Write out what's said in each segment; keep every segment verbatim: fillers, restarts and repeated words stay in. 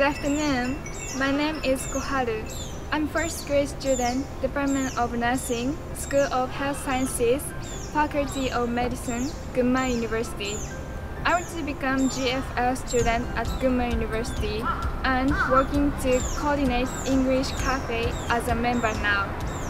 afternoon. My name is Koharu. I'm first grade student, Department of Nursing, School of Health Sciences, Faculty of Medicine, Gunma University. I want to become G F L student at Gunma University and working to coordinate English Cafe as a member now.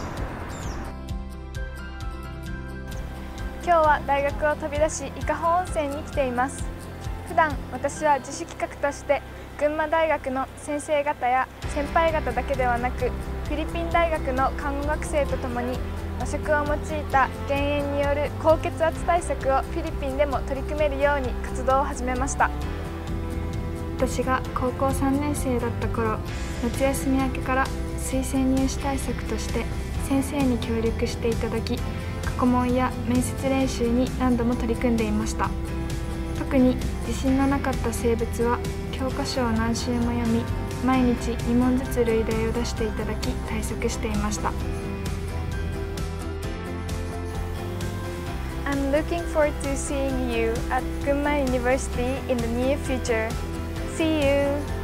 今日は大学を飛び出し伊香保温泉に来ています。普段私は自主企画として群馬大学の先生方や先輩方だけではなくフィリピン大学の看護学生とともに和食を用いた減塩による高血圧対策をフィリピンでも取り組めるように活動を始めました。 私が高校さんねん生だった頃、夏休み明けから推薦入試対策として先生に協力していただき、過去問や面接練習に何度も取り組んでいました。特に自信のなかった生物は教科書を何週も読み、毎日に問ずつ類題を出していただき対策していました。 I'm looking forward to seeing you at Gunma University in the near future. See you!